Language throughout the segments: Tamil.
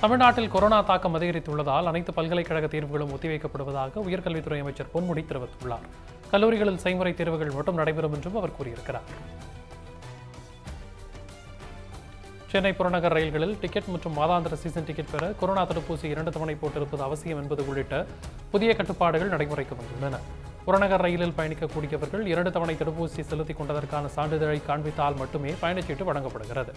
தமிழ்நாட்டில் கொரோனா தாக்கம் அதிகரித்துள்ளதால் அனைத்து பல்கலைக்கழக தேர்வுகளும் ஒத்திவைக்கப்படுவதாக உயர்கல்வித்துறை அமைச்சர் பொன்முடி தெரிவித்துள்ளார். கல்லூரிகளில் செய்முறை தேர்வுகள் மட்டும் நடைபெறும் என்றும் அவர் கூறியிருக்கிறார். சென்னை புறநகர் ரயில்களில் டிக்கெட் மற்றும் மாதாந்திர சீசன் டிக்கெட் பெற கொரோனா தடுப்பூசி 2 தவணை போட்டிருப்பது அவசியம் என்பது உள்ளிட்ட புதிய கட்டுப்பாடுகள் நடைமுறைக்கு வந்துள்ளன. புறநகர் ரயிலில் பயணிக்கக்கூடியவர்கள் 2 தவணை தடுப்பூசி செலுத்திக் கொண்டதற்கான சான்றிதழை காண்பித்தால் மட்டுமே பயணச்சீட்டு வழங்கப்படுகிறது.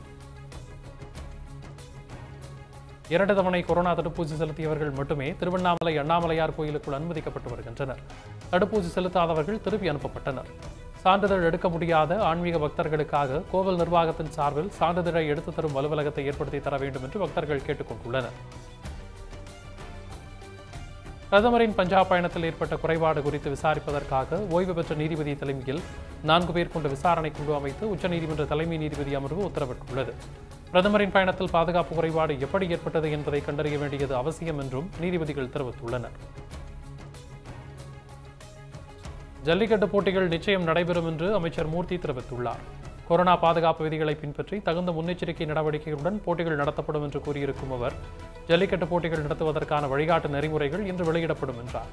2 தவணை கொரோனா தடுப்பூசி செலுத்தியவர்கள் மட்டுமே திருவண்ணாமலை அண்ணாமலையார் கோயிலுக்குள் அனுமதிக்கப்பட்டு வருகின்றனர். தடுப்பூசி செலுத்தாதவர்கள் திருப்பி அனுப்பப்பட்டனர். சான்றிதழ் எடுக்க முடியாத ஆன்மீக பக்தர்களுக்காக கோவில் நிர்வாகத்தின் சார்பில் சான்றிதழை எடுத்து தரும் அலுவலகத்தை ஏற்படுத்தி தர வேண்டும் என்று பக்தர்கள் கேட்டுக் கொண்டுள்ளனர். பிரதமரின் பஞ்சாப் பயணத்தில் ஏற்பட்ட குறைபாடு குறித்து விசாரிப்பதற்காக ஓய்வு பெற்ற நீதிபதி தலைமையில் 4 பேர் கொண்ட விசாரணை குழு அமைத்து உச்சநீதிமன்ற தலைமை நீதிபதி அமர்வு உத்தரவிட்டுள்ளது. பிரதமரின் பயணத்தில் பாதுகாப்பு குறைபாடு எப்படி ஏற்பட்டது என்பதை கண்டறிய வேண்டியது அவசியம் என்றும் நீதிபதிகள் தெரிவித்துள்ளனர். ஜல்லிக்கட்டு போட்டிகள் நிச்சயம் நடைபெறும் என்று அமைச்சர் மூர்த்தி தெரிவித்துள்ளார். கொரோனா பாதுகாப்பு விதிகளை பின்பற்றி தகுந்த முன்னெச்சரிக்கை நடவடிக்கைகளுடன் போட்டிகள் நடத்தப்படும் என்று கூறியிருக்கும் அவர், ஜல்லிக்கட்டு போட்டிகள் நடத்துவதற்கான வழிகாட்டு நெறிமுறைகள் இன்று வெளியிடப்படும் என்றார்.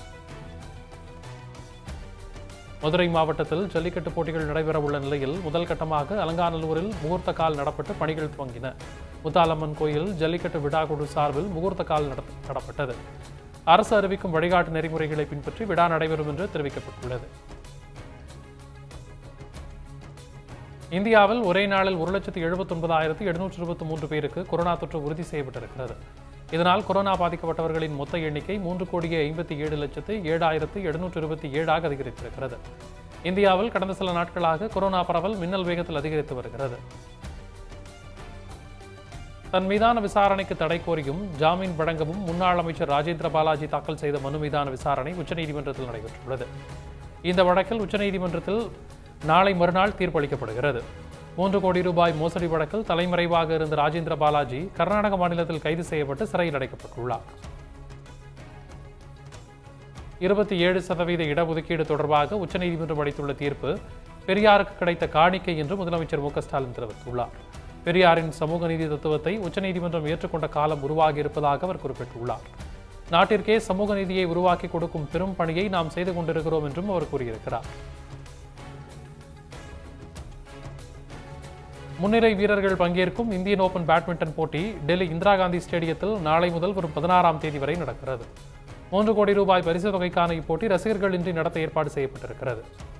மதுரை மாவட்டத்தில் ஜல்லிக்கட்டு போட்டிகள் நடைபெறவுள்ள நிலையில் முதல் கட்டமாக அலங்காநல்லூரில் முகூர்த்த கால் நடப்பட்டு பணிகள் துவங்கின. முத்தாலம்மன் கோயில் ஜல்லிக்கட்டு விழாக்குழு சார்பில் முகூர்த்த கால் நடப்பட்டது. அரசு அறிவிக்கும் வழிகாட்டு நெறிமுறைகளை பின்பற்றி விழா நடைபெறும் என்று தெரிவிக்கப்பட்டுள்ளது. இந்தியாவில் ஒரே நாளில் 1,79,723 பேருக்கு கொரோனா தொற்று உறுதி செய்யப்பட்டிருக்கிறது. இதனால் கொரோனா பாதிக்கப்பட்டவர்களின் மொத்த எண்ணிக்கை 3,57,07,727 அதிகரித்திருக்கிறது. இந்தியாவில் கடந்த சில நாட்களாக கொரோனா பரவல் மின்னல் வேகத்தில் அதிகரித்து வருகிறது. தன் மீதான விசாரணைக்கு தடை கோரியும் ஜாமீன் வழங்கவும் முன்னாள் அமைச்சர் ராஜேந்திர பாலாஜி தாக்கல் செய்த மனு மீதான விசாரணை உச்சநீதிமன்றத்தில் நடைபெற்றுள்ளது. இந்த வழக்கில் உச்சநீதிமன்றத்தில் நாளை மறுநாள் தீர்ப்பளிக்கப்படுகிறது. 3 கோடி ரூபாய் மோசடி வழக்கில் தலைமறைவாக இருந்த ராஜேந்திர பாலாஜி கர்நாடக மாநிலத்தில் கைது செய்யப்பட்டு சிறையில் அடைக்கப்பட்டுள்ளார். 27% இடஒதுக்கீடு தொடர்பாக உச்சநீதிமன்றம் அளித்துள்ள தீர்ப்பு பெரியாருக்கு கிடைத்த காணிக்கை என்று முதலமைச்சர் மு.க. ஸ்டாலின் தெரிவித்துள்ளார். பெரியாரின் சமூக நீதி தத்துவத்தை உச்சநீதிமன்றம் ஏற்றுக்கொண்ட காலம் உருவாகி இருப்பதாக அவர் குறிப்பிட்டுள்ளார். நாட்டிற்கே சமூக நீதியை உருவாக்கி கொடுக்கும் பெரும் பணியை நாம் செய்து கொண்டிருக்கிறோம் என்றும் அவர் கூறியிருக்கிறார். முன்னிரை வீரர்கள் பங்கேற்கும் இந்தியன் ஓபன் பேட்மிண்டன் போட்டி டெல்லி இந்திரா காந்தி ஸ்டேடியத்தில் நாளை முதல் வரும் 16ஆம் தேதி வரை நடக்கிறது. 3 கோடி ரூபாய் பரிசு தொகைக்கான இப்போட்டி ரசிகர்கள் இன்றி நடத்த ஏற்பாடு செய்யப்பட்டிருக்கிறது.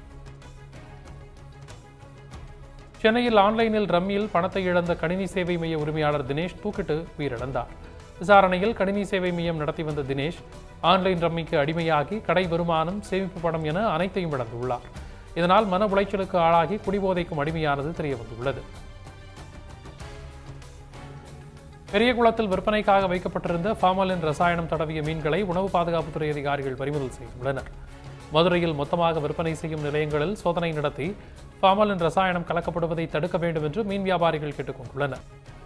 சென்னையில் ஆன்லைனில் ரம்மியில் பணத்தை இழந்த கணினி சேவை மைய உரிமையாளர் தினேஷ் தூக்கிட்டு உயிரிழந்தார். விசாரணையில் கணினி சேவை மையம் நடத்தி வந்த தினேஷ் ஆன்லைன் ரம்மிக்கு அடிமையாகி கடை வருமானம், சேமிப்பு பணம் என அனைத்தையும் இழந்துள்ளார். இதனால் மன உளைச்சலுக்கு ஆளாகி குடிபோதைக்கும் அடிமையானது தெரியவந்துள்ளது. பெரியகுளத்தில் விற்பனைக்காக வைக்கப்பட்டிருந்த ஃபார்மலின் ரசாயனம் தடவிய மீன்களை உணவு பாதுகாப்புத்துறை அதிகாரிகள் பறிமுதல் செய்துள்ளனர். மதுரையில் மொத்தமாக விற்பனை செய்யும் நிலையங்களில் சோதனை நடத்தி ஃபார்மலின் ரசாயனம் கலக்கப்படுவதை தடுக்க வேண்டும் என்று மீன் வியாபாரிகள் கேட்டுக் கொண்டுள்ளனர்.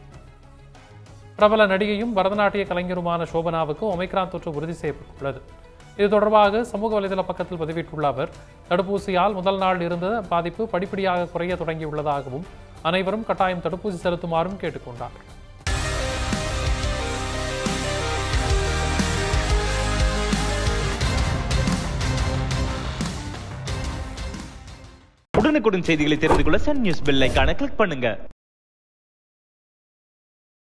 பிரபல நடிகையும் பரதநாட்டிய கலைஞருமான சோபனாவுக்கு ஒமைக்ரான் தொற்று உறுதி செய்யப்பட்டுள்ளது. இது தொடர்பாக சமூக வலைதள பக்கத்தில் பதிவிட்டுள்ள அவர், தடுப்பூசியால் முதல் நாள் இருந்த பாதிப்பு படிப்படியாக குறைய தொடங்கியுள்ளதாகவும் அனைவரும் கட்டாயம் தடுப்பூசி செலுத்துமாறும் கேட்டுக்கொண்டார். உடனுக்குடன் செய்திகளை தெரிந்து கொள்ள சன் நியூஸ் பெல் ஐகானை கிளிக் பண்ணுங்க.